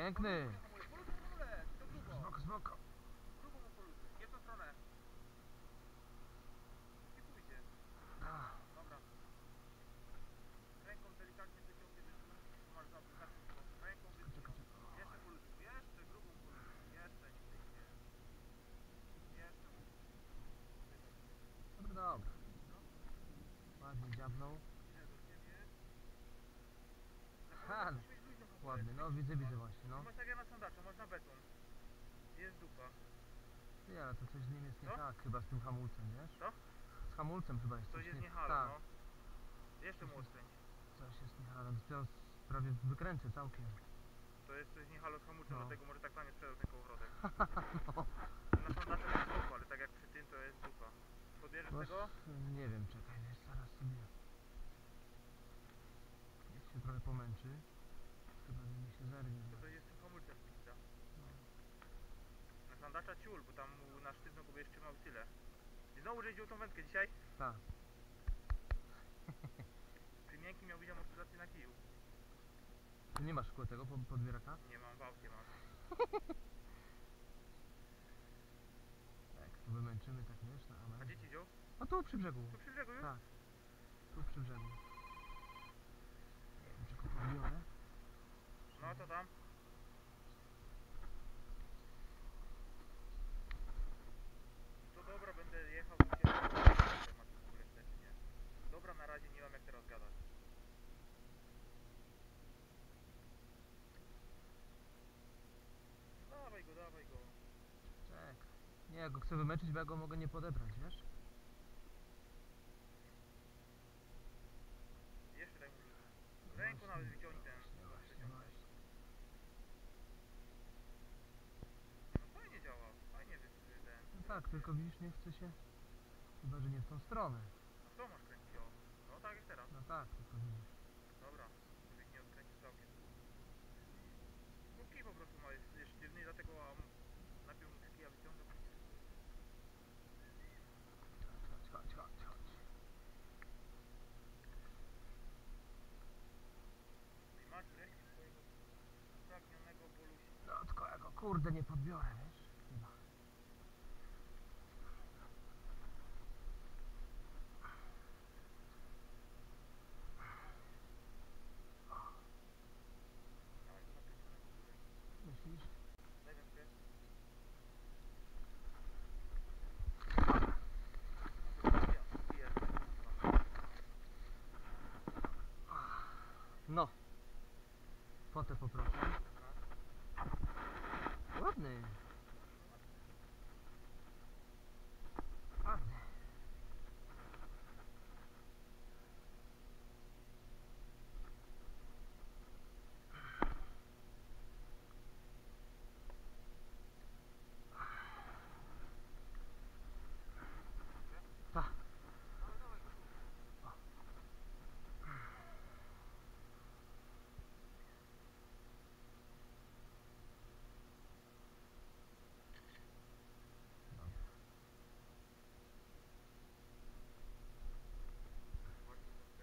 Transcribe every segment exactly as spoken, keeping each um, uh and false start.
Piękny. Spoko, spoko. Drugą mu polutuj, nie w tą stronę. Kipujcie. A, Dobra. Ręką delikatnie wyciągnie wyżu. Tu masz za, za szybko. Ręką czekaj, czekaj, wyciągnie. czekaj. Jeszcze polutuj. Jeszcze grubą polutuj. Jeszcze nie pięknie. Jeszcze mu. Dobra, dobra. Ładnie dziabnął. Idę do ciebie. Ha, Musisz mieć luźno hamulec. ładny, no widzę, widzę właśnie, no. Masz tak jak na sandacza, masz na beton. Jest dupa. Nie, ale to coś z nim jest nie Co? tak, chyba z tym hamulcem, wiesz? Co? Z hamulcem chyba jest Coś coś jest nie nie halo, tak. no. Jeszcze mu Coś jest- odkręć. Coś jest nie halo, dopiero z- prawie wykręcę całkiem. To jest coś nie halo z hamulcem, No. dlatego może tak tanie sprzedał ten kołowrotek. no. Na sandacza jest spoko, ale tak jak przy tym to jest dupa. Podbierzesz No, tego? nie wiem, czekaj, wiesz, zaraz sobie. Jak się trochę pomęczy, chyba że mi się zerwie. To coś jest z tym hamulcem pizza. No. Na sandacza ciul, bo tam mu na sztywno go będziesz trzymał i tyle. I znowu żeś wziął tą wędkę dzisiaj? Tak. Przy miękkim miał być amortyzację na kiju. Tu nie masz szkło tego po- podbieraka? Nie mam, w aucie mam. Jak tu wymęczymy, tak wiesz, na A amen. gdzie ci wziął? A tu przy brzegu. Tu przy brzegu już? Tak. Tu przy brzegu. Nie wiem, czy go podbiorę. No to tam. To dobra, będę jechał do ciebie. Temat w ogóle chcesz, nie? Dobra, na razie nie mam jak teraz gadać. Dawaj go, dawaj go. Czekaj. Nie, ja go chcę wymęczyć, bo ja go mogę nie podebrać, wiesz? Jeszcze daj mu luz. Ręką nawet wyciągnij ten. Właśnie, właśnie, wyciągnij. właśnie. No fajnie działa, fajnie wy, wy, ten. No tak, tylko widzisz, nie chce się. Chyba, że nie w tą stronę. A co masz kręcić? O, no tak jak teraz. No tak, tylko widzisz. Dobra, żebyś nie odkręcił całkiem. Krótki po prostu ma, jest, jest sztywny, dlatego um, najpierw muszę kija wyciągnąć. Chodź, chodź, chodź, chodź. I masz wreszcie swojego spragnionego bolusia. No tylko ja go kurde nie podbiorę, wiesz? Chyba. Dawaj go nakręconego górę. Myślisz? Daj wędkę. No. Fotę poproszę. Ładny. Ładny. Tak. Dawaj, dawaj go tu. Ładnie wędkę.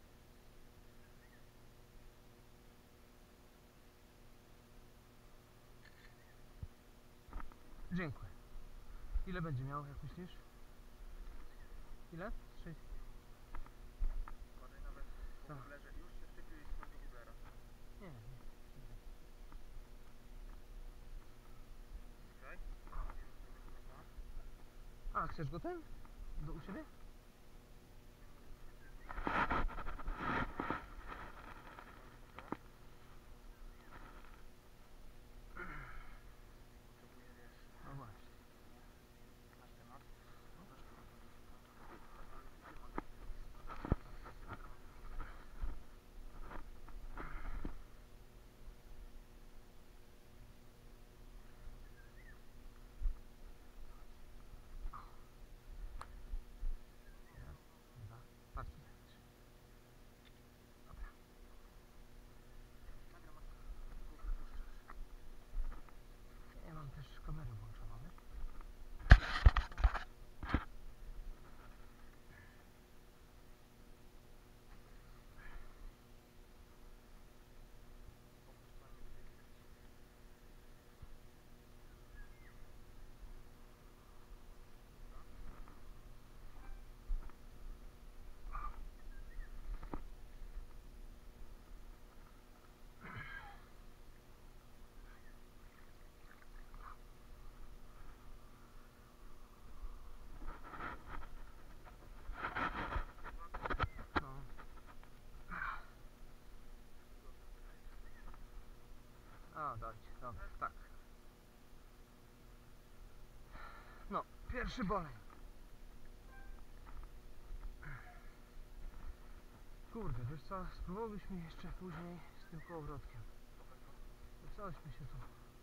Dziękuję. Ile będzie miał, jak myślisz? Ile? Trzy. Uważaj na wędkę. Po Tak. woblerze. Już się szczepiłeś swojego woblera. Nie, nie. Czekaj. A, chcesz go ten? Do u siebie? Potrzebuję, wiesz, No właśnie. nasz temat. A, dajcie, dobra, tak. No, pierwszy boleń. Kurde, wiesz co, spróbowaliśmy jeszcze później z tym kołowrotkiem. Zaczęliśmy się tu